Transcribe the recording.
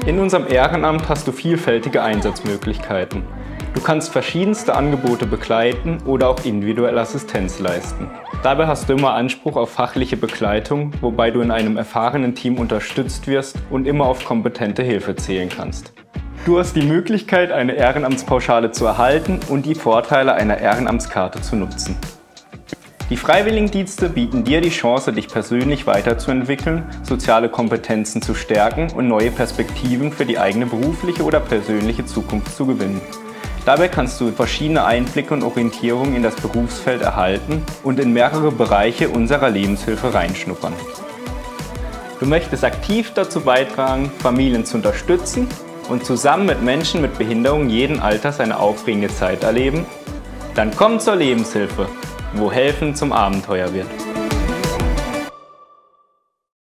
In unserem Ehrenamt hast du vielfältige Einsatzmöglichkeiten. Du kannst verschiedenste Angebote begleiten oder auch individuell Assistenz leisten. Dabei hast du immer Anspruch auf fachliche Begleitung, wobei du in einem erfahrenen Team unterstützt wirst und immer auf kompetente Hilfe zählen kannst. Du hast die Möglichkeit, eine Ehrenamtspauschale zu erhalten und die Vorteile einer Ehrenamtskarte zu nutzen. Die Freiwilligendienste bieten dir die Chance, dich persönlich weiterzuentwickeln, soziale Kompetenzen zu stärken und neue Perspektiven für die eigene berufliche oder persönliche Zukunft zu gewinnen. Dabei kannst du verschiedene Einblicke und Orientierung in das Berufsfeld erhalten und in mehrere Bereiche unserer Lebenshilfe reinschnuppern. Du möchtest aktiv dazu beitragen, Familien zu unterstützen und zusammen mit Menschen mit Behinderung jeden Alters eine aufregende Zeit erleben? Dann komm zur Lebenshilfe, wo Helfen zum Abenteuer wird.